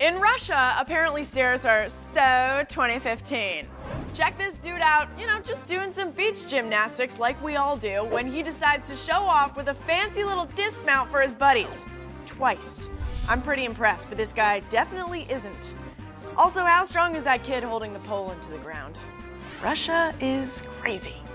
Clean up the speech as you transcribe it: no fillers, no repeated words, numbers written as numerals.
In Russia, apparently stairs are so 2015. Check this dude out, just doing some beach gymnastics like we all do when he decides to show off with a fancy little dismount for his buddies. Twice. I'm pretty impressed, but this guy definitely isn't. Also, how strong is that kid holding the pole into the ground? Russia is crazy.